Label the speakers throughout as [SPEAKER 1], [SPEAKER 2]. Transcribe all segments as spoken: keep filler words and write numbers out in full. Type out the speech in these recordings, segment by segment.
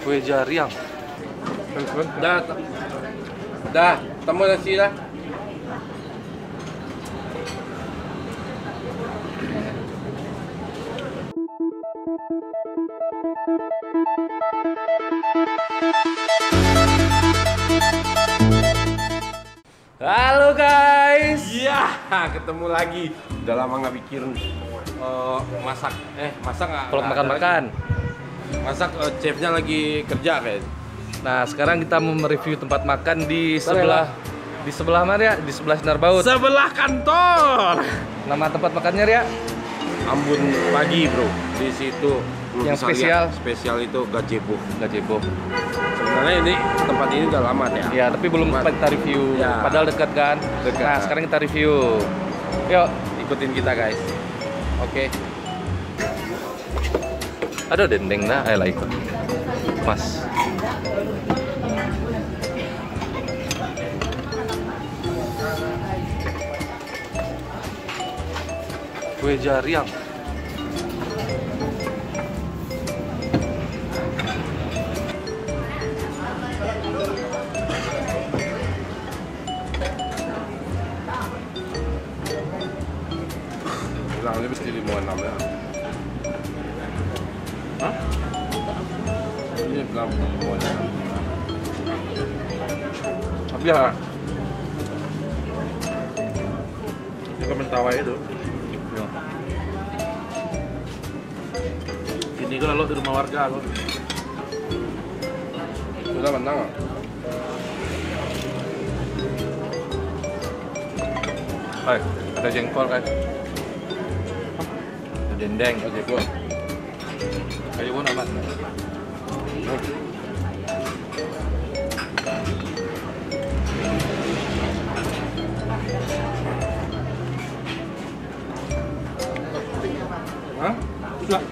[SPEAKER 1] Kue jariang.
[SPEAKER 2] Dah, dah, temu nasi dah.
[SPEAKER 1] Halo guys.
[SPEAKER 2] Ya, ketemu lagi. Udah lama nggak bikin uh, masak. Eh, masak nggak?
[SPEAKER 1] Vlog
[SPEAKER 2] nggak ada
[SPEAKER 1] makan-makan.
[SPEAKER 2] lagi. Masak, uh, chefnya lagi kerja kayak.
[SPEAKER 1] Nah, sekarang kita mau mereview tempat makan di sebelah di sebelah mana ya? Di sebelah Sinar Baut.
[SPEAKER 2] Sebelah kantor.
[SPEAKER 1] Nama tempat makannya ya?
[SPEAKER 2] Ambon pagi bro. Di situ. lu
[SPEAKER 1] Yang
[SPEAKER 2] bisa
[SPEAKER 1] spesial?
[SPEAKER 2] lihat, spesial itu gazebo.
[SPEAKER 1] Gazebo.
[SPEAKER 2] Sebenarnya ini tempat ini udah lama ya.
[SPEAKER 1] Ya, tapi belum
[SPEAKER 2] Cuman-
[SPEAKER 1] sempat kita review.
[SPEAKER 2] Ya.
[SPEAKER 1] Padahal dekat kan?
[SPEAKER 2] Dekat.
[SPEAKER 1] Nah, sekarang kita review. Yuk.
[SPEAKER 2] Ikutin kita guys. Oke.
[SPEAKER 1] Ada dendeng nah, ayo lah ikut. Mas. Kue jariang.
[SPEAKER 2] Bilang ini mesti lima enam ya. Hah? Ini bilang lima enam.
[SPEAKER 1] Tapi ya,
[SPEAKER 3] Ini kementawai itu.
[SPEAKER 1] ya.
[SPEAKER 3] Ini kalau lo di rumah warga lo.
[SPEAKER 2] Sudah menang nggak?
[SPEAKER 1] Hai, ada jengkol kan? Ada dendeng, ada jengkol. Kayu pun amat.
[SPEAKER 2] Hah?
[SPEAKER 3] Sudah.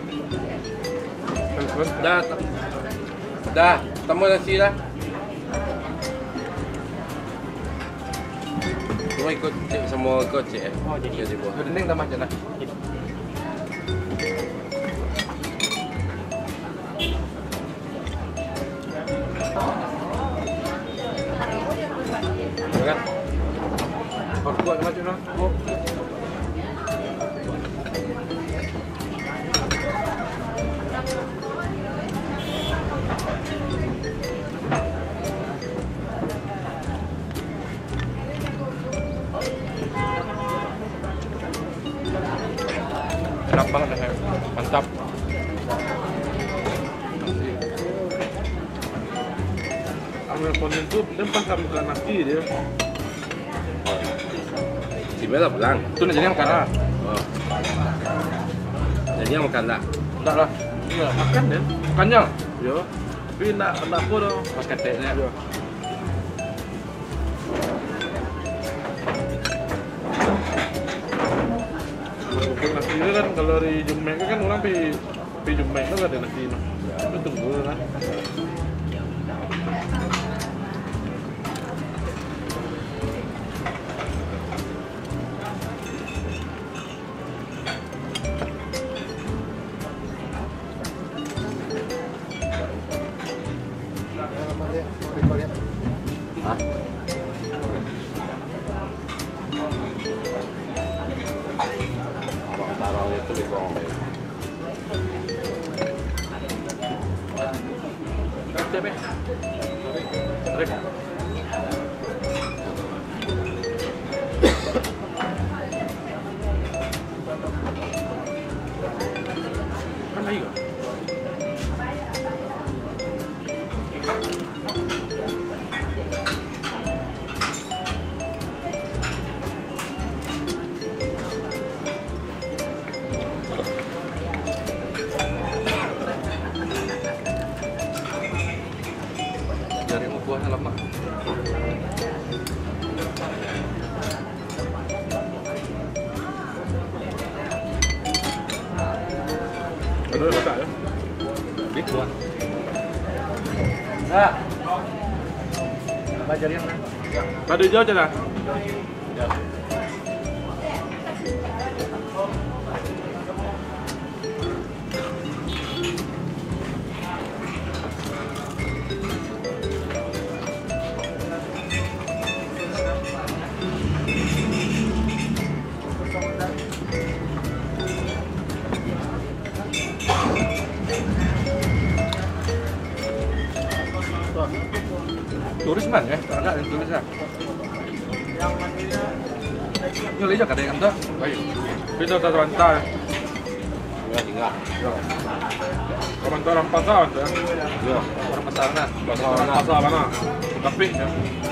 [SPEAKER 2] Dah, dah, temu nasi dah. Semua ikut, semua ikut cik eh.
[SPEAKER 3] Oh, jadi-
[SPEAKER 2] Gazebo.
[SPEAKER 1] Ada dendeng tambah aja nah.
[SPEAKER 2] Kan?
[SPEAKER 1] Kau buat macam mana? Oh. Enak banget ya, mantap.
[SPEAKER 3] Ambil konten itu dia pasang bukan nasi dia.
[SPEAKER 2] Si Bella bilang.
[SPEAKER 1] Itu nak jadi makan lah.
[SPEAKER 2] Oh. Jadi yang makan tak?
[SPEAKER 1] Enggak lah.
[SPEAKER 3] Iya makan ya.
[SPEAKER 1] Makannya.
[SPEAKER 3] Yo. Tapi nak nak apa dong?
[SPEAKER 1] Mas keteknya.
[SPEAKER 3] Yo. Mungkin nasi itu kan kalau di Jumek kan orang pi pi Jumek itu ada nasi no. Itu tunggu kan.
[SPEAKER 1] Hah?
[SPEAKER 2] Abang taruh itu di bawah.
[SPEAKER 3] Siap ya. Tarik. Kan lagi kok.
[SPEAKER 1] Dari buahnya lama.
[SPEAKER 3] Aduh, masak ya.
[SPEAKER 1] Big buah. Ah. Bajar yang mana?
[SPEAKER 3] Padu hijau aja lah.
[SPEAKER 1] Ya. turis man ya, agak yang turis ya. Như lấy cho cả đây ăn đó.
[SPEAKER 3] Baik. Kita tak sebentar.
[SPEAKER 2] Enggak, enggak.
[SPEAKER 3] Komentar pasar tu.
[SPEAKER 2] Yo.
[SPEAKER 1] Orang pasar nah.
[SPEAKER 3] Pasar pasar mana? Tapi ya.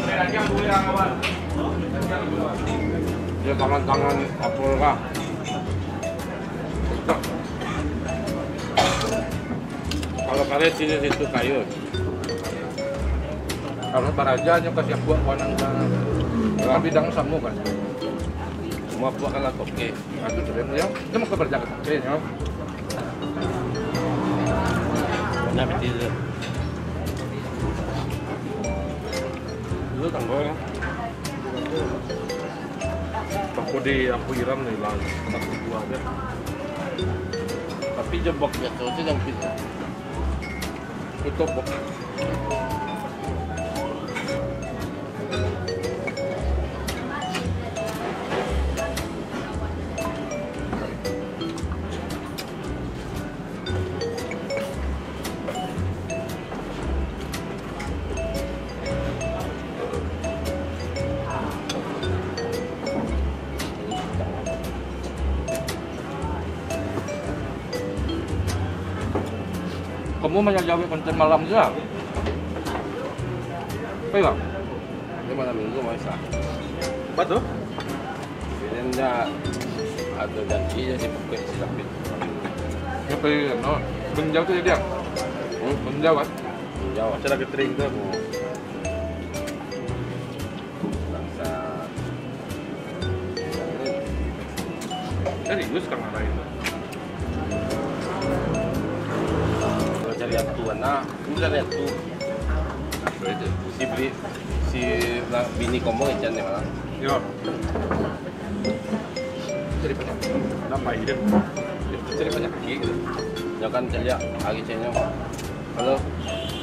[SPEAKER 2] Dia tangan-tangan apa kah? Kalau kalian sini situ kayu.
[SPEAKER 1] Kalau barajanya kasih yang buat wanang kan bidang samu kan.
[SPEAKER 2] Semua buat kalau toke.
[SPEAKER 1] Aduh keren ya. Itu mau kerja ke toke ya.
[SPEAKER 2] Banyak betul. Lu tanggung ya.
[SPEAKER 3] Aku di aku Iran nih lang. Tak itu aja.
[SPEAKER 2] Tapi jeboknya tuh itu yang pintu.
[SPEAKER 3] Tutup.
[SPEAKER 1] Kamu menyajari konten malam juga? Apa ya?
[SPEAKER 2] Ini malam minggu masa.
[SPEAKER 3] Betul.
[SPEAKER 2] Ini enggak ada janjinya di bukit silapin.
[SPEAKER 1] Yang pengen, no. Benjau tu dia.
[SPEAKER 2] Hmm?
[SPEAKER 1] Benjau kan?
[SPEAKER 2] Jauh.
[SPEAKER 3] Cara catering tu aku.
[SPEAKER 2] Bangsa.
[SPEAKER 3] Serius kang ada itu.
[SPEAKER 2] Kalau cari yang tua, nah, ini cari yang tua.
[SPEAKER 1] Apa itu?
[SPEAKER 2] Si beli si na- bini komo ikan nih malah.
[SPEAKER 3] Yo.
[SPEAKER 1] Jadi banyak.
[SPEAKER 3] Nampak ide.
[SPEAKER 1] Jadi banyak kaki gitu.
[SPEAKER 2] Ya kan celia lagi cenyo. Halo.